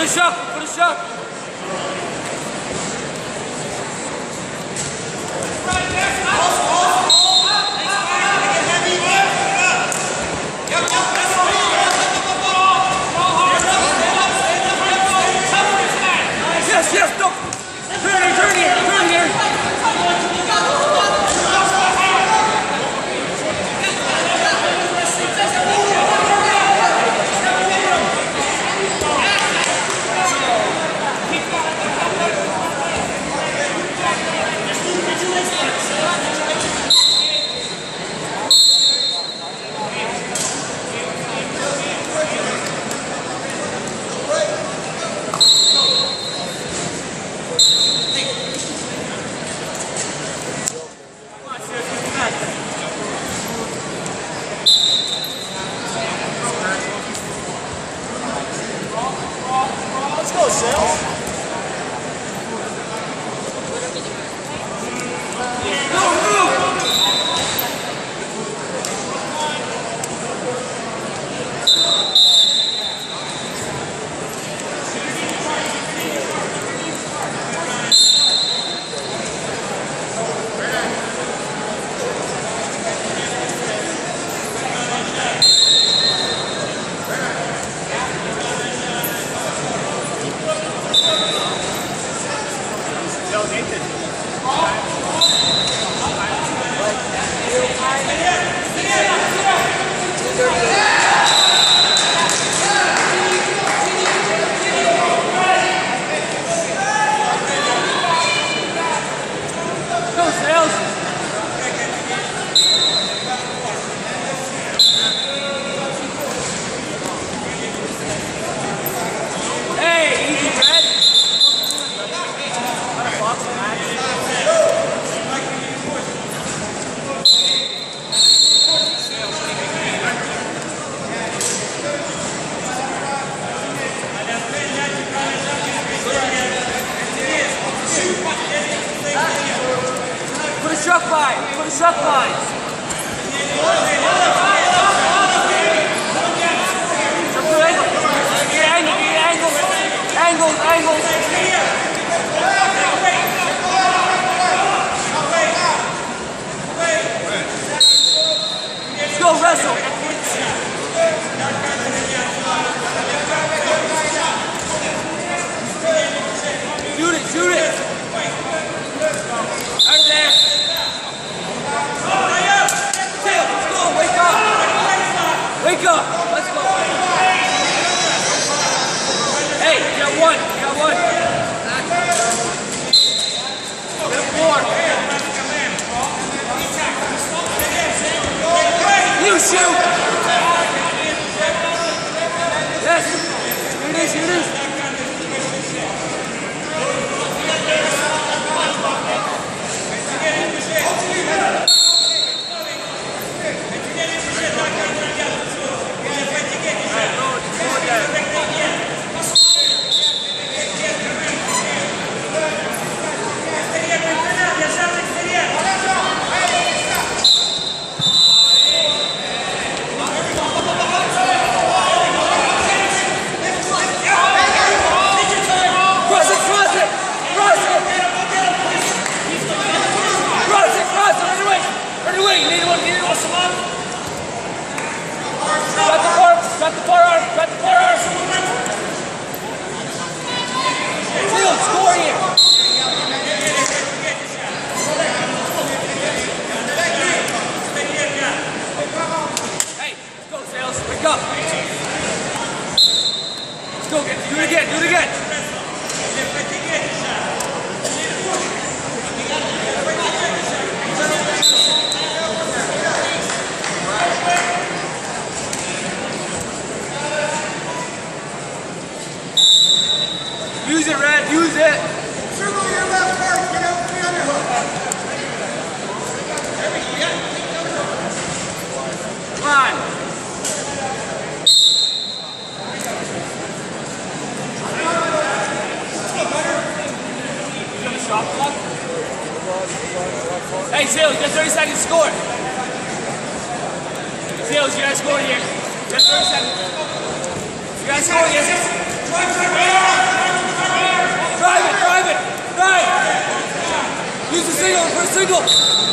a shuffle, put a shuffle. Yes, yes, go. Turn here. Let's go, Sales. Put a truck line. Angles. Let's go wrestle. Shoot it. Out of there. Let's go. Wake up. Let's go. Hey, you got one. Four. You shoot. Yes. Here it is. Got the forearm. Field, score here. Hey, let's go, Sales. Wake up. Let's go. Do it again. Use it, Red. Use it. Circle your left first. Get out the underhook. Come on. Hey, Sales, you got 30 seconds to score. Sales, you gotta score here. You got 30 seconds. You gotta score, yes. Drive it! Drive! Use the single for a single!